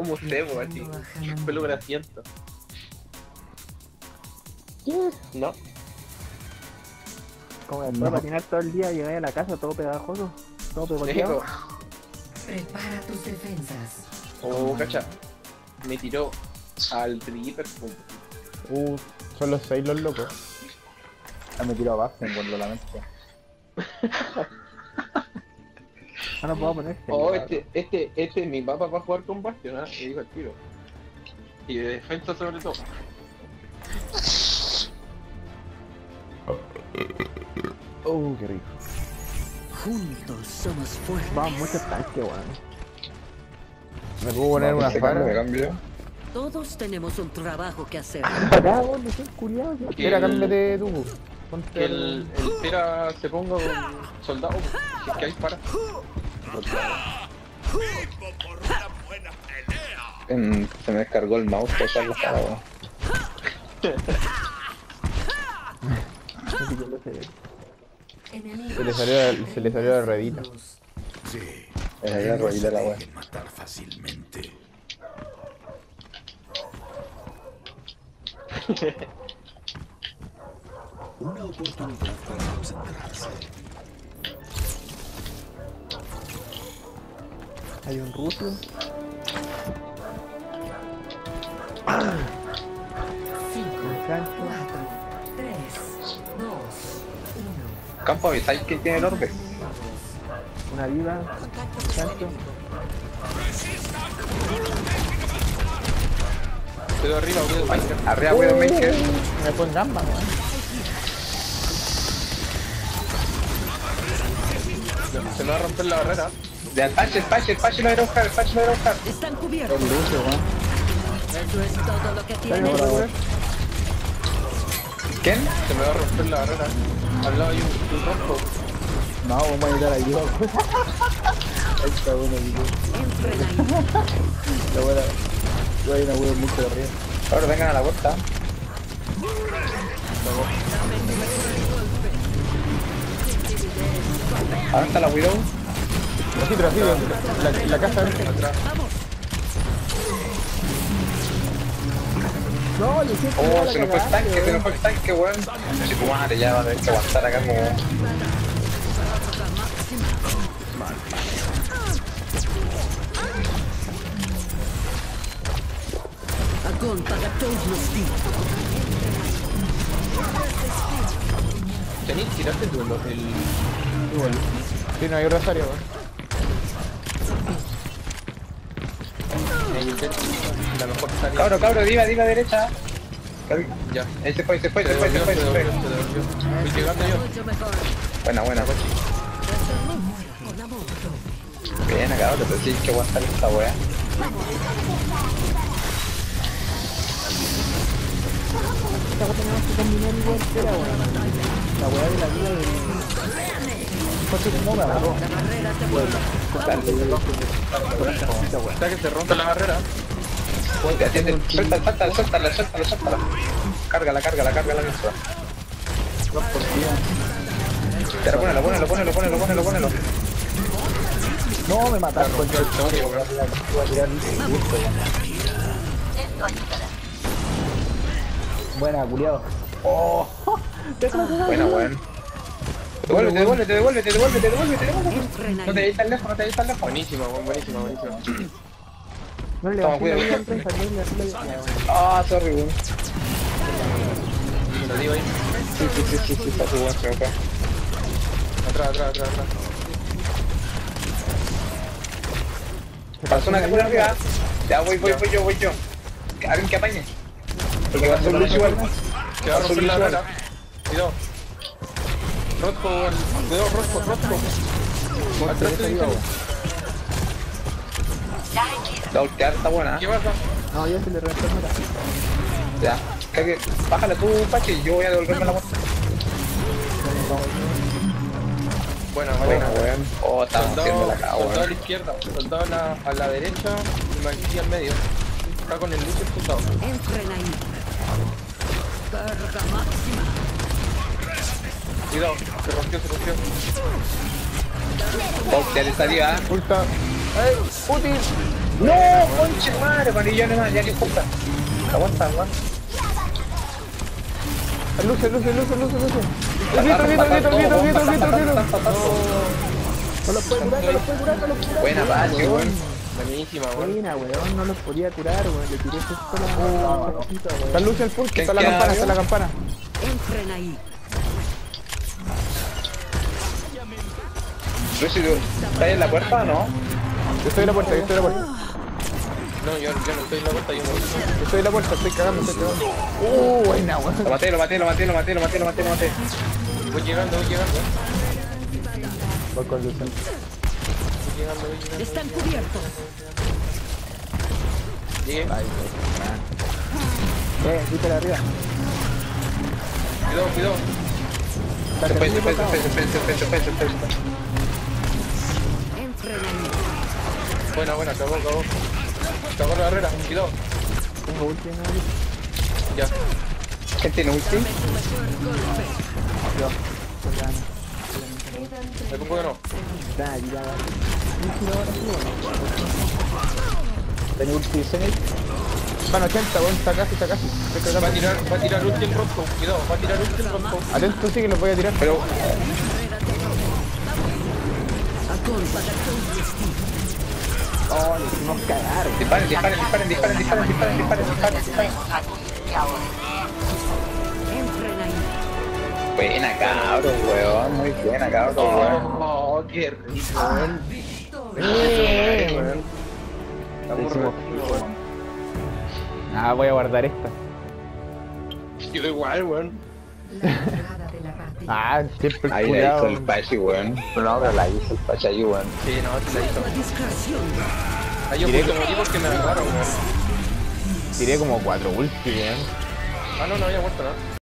como cebo, así. Pelo grasiento. ¿Qué? ¿No? Como después de patinar todo el día, llegué a la casa todo pegajoso, todo pegoteado. Digo, Prepara tus defensas. oh, cacha. Me tiró al Reaper. Son los 6 los locos. Ya me tiro a Basten cuando la mente. Ah, no puedo poner. Oh, este es mi papá para jugar con Bastion, ¿ah? Me dijo el tiro. Y de defensa sobre todo. Qué rico. Juntos somos fuertes. Vamos, muchos tanques, weón. Me puedo poner una Me fara. cambio. Todos tenemos un trabajo que hacer. Acá, weón, no sé, culiado. Espera, cámbiate tú. Ponte Que el Tera se ponga un soldado, si es que hay para. Se me descargó el mouse para usar la cara, weón. Se le salió la ruedita. Sí, Es ahí la ruedita de la weón. pueden matar fácilmente. Una oportunidad para concentrarse. Hay un ruso. 5, Un chancho. 4, 3, 2, Campo, ¿avisáis que tiene el orbe? Una viva. Un chancho. Quedó arriba, Widowmaker. Arriba, Widowmaker. Me fue en gamba, weón. Se me va a romper la barrera. De el Pache lo irá a buscar, el Pache lo irá a buscar. están cubiertos. El Lucio, weón. Eso es todo lo que Dale, tienes. weón. ¿Quién? Se me va a romper la barrera. Al lado hay un rojo. No, vamos a ayudar a ayuda. Ahí está bueno, Entren ahí. la buena. Yo hay una huevo mucho de arriba. Ahora vengan a la puerta. Ahora está la Widow. Trasito, la casa Atrás. No, le hiciste Oh, la se nos fue el cagada, tanque, se weón. nos fue el tanque, weón. Si tu madre ya va a tener que aguantar acá como. Agón para todos los días. Tenéis que tirarte tú el. Sí, no hay rosario, weón. La mejor salida. Cabro, diva derecha. Ya. Ahí se fue. Se devolvió. Voy llegando yo. Mucho mejor. Buena. Con amor. Bien, acá, pero sí hay que aguantar esta weá. Esta weá tenemos que combinar igual que era, weón. La weá de la vida del. Coche como me agarró. La barrera te vuelve. Está que se rompe la barrera. Suéltala. Cárgala mientras. Ya, ponelo. No, me mataron. Voy a tirar listo, Buena, culiado. Oh, buena, weón. Devuélvete. Entren No te ahí. vayas tan lejos, Buenísima, buenísima. No le Toma, bajé la cuidado. vida al 30, no. Ah, sorry, weón. Lo digo ahí. Sí, está su weón, se me fue. Atrás. Pasó una captura arriba. Ya, voy yo. Alguien que apañe. Porque va a ser Lucio igual. Que va a romper la barrera. Cuidado. Rosco. Atrás te digo. La ultear está buena. ¿Qué pasa? No, ya se le reventó el meta. Ya. Bájala tú, Pache, y yo voy a devolverme la moto. Buena, weón. Oh, estamos haciendo la caga, Soldado a la weón. izquierda, soldado a la derecha y Maggie al medio. Está con el luce explotado. Entren ahí. Carga máxima. Cuidado, se rompió. Ultear esta liga. Ulta. ¡No, conche madre! madre, con ya no importa. Aguanta, aguanta. Luce. No los puede curar. Buena base, weón. Buenísima, weón. Buena, weón, no los podía curar, weón. Le tiré justo la... Está Luce el punto, está la campana, Entren ahí. Lucy, ¿estás en la puerta o no? Yo estoy en la puerta. No, yo no estoy en la puerta, yo no. Yo estoy en la puerta, estoy cagando. Buena, weón. Lo maté. Voy llegando. Voy con Luce. Voy llegando. Están cubiertos. Llegué. Quítale arriba. Cuidado. Después. Entren ahí. Buena, acabó. Acabó la barrera, cuidado. Tengo última. Ya. ¿Quién tiene ulti? Yo. Me pongo que no. Tengo ulti Zenith. Van 80, weón, está casi. Estoy Va cagando. a tirar ulti en Roscoe, cuidado, va a tirar ulti en Roscoe. Atento, sí que los voy a tirar. Pero, Agón para todos los días. Oh, le hicimos cagar. disparen. Entren ahí. Buena, cabrón, weón. Muy buena, cabrón, weón. Oh, qué rico, weón. Estamos re. Voy a guardar esta. Yo igual, weón. Siempre el Ahí la culiao. hizo el Pachi, weón. No, pero la hizo el Pachi ahí, weón. Sí, no, te la hizo. Discreción. Hay yo justo motivos que me agarraron, weón. Tiré como 4 ulti, weón. No había muerto nada.